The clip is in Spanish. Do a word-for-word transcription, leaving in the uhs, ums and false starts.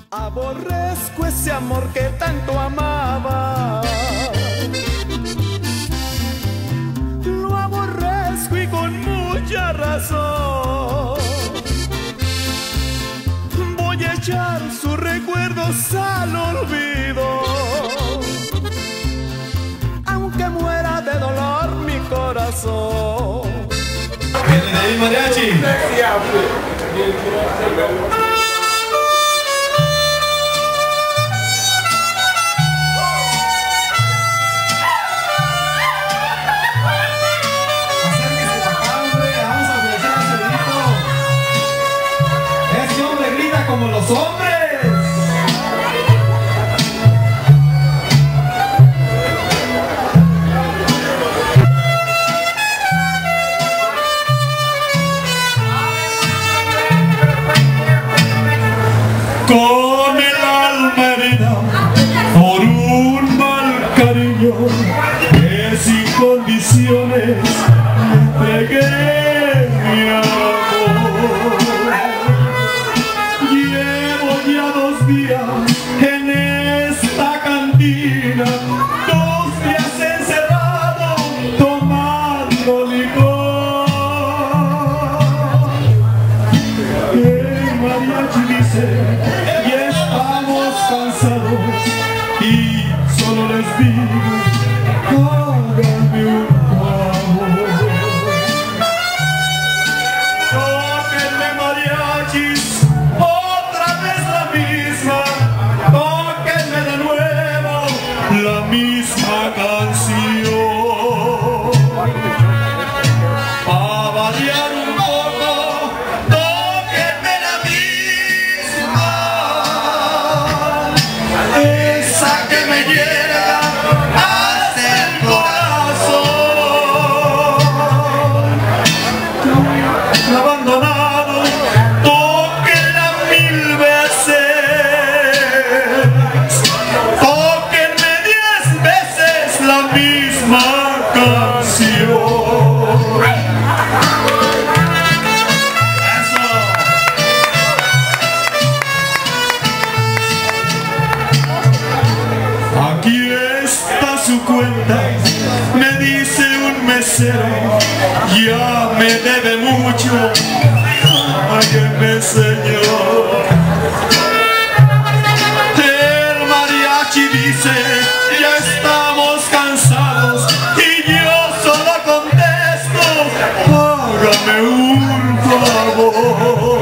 Aborrezco ese amor que tanto amaba. Lo aborrezco y con mucha razón. Voy a echar sus recuerdos al olvido, aunque muera de dolor mi corazón. ¡Viene de ahí, mariachi! Como los hombres. Con el alma herida por un mal cariño que sin condiciones le entregué mi amor. En esta cantina, dos días encerrado tomando licor. El mariachi dice, y estamos cansados, y solo les digo, háganme un favor. Tóquenme mariachis, otra vez la misma. Tóquenme de nuevo la misma canción. Pa' variar un poco, tóquenme la misma, esa que me llega hasta el corazón. Abandonado, tóquenla mil veces. La misma canción. Eso. Aquí está su cuenta, me dice un mesero, ya me debe mucho, págueme señor. El mariachi dice, ya estamos cansados, y yo solo contesto, hágame un favor.